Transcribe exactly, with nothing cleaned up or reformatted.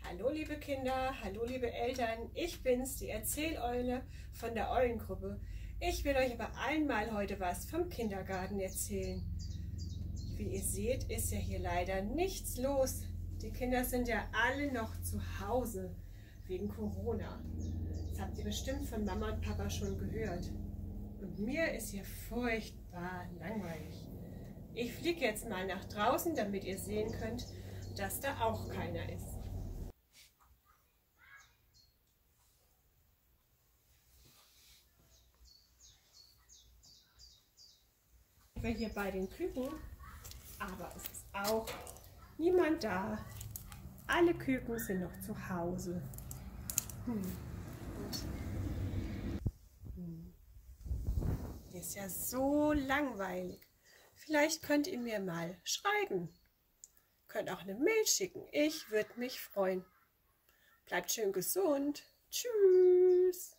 Hallo liebe Kinder, hallo liebe Eltern, ich bin's, die Erzähleule von der Eulengruppe. Ich will euch aber einmal heute was vom Kindergarten erzählen. Wie ihr seht, ist ja hier leider nichts los. Die Kinder sind ja alle noch zu Hause wegen Corona. Das habt ihr bestimmt von Mama und Papa schon gehört. Und mir ist hier furchtbar langweilig. Ich fliege jetzt mal nach draußen, damit ihr sehen könnt, dass da auch keiner ist. Ich bin hier bei den Küken, aber es ist auch niemand da. Alle Küken sind noch zu Hause. Hm. Hm. Ist ja so langweilig. Vielleicht könnt ihr mir mal schreiben. Könnt auch eine Mail schicken. Ich würde mich freuen. Bleibt schön gesund. Tschüss.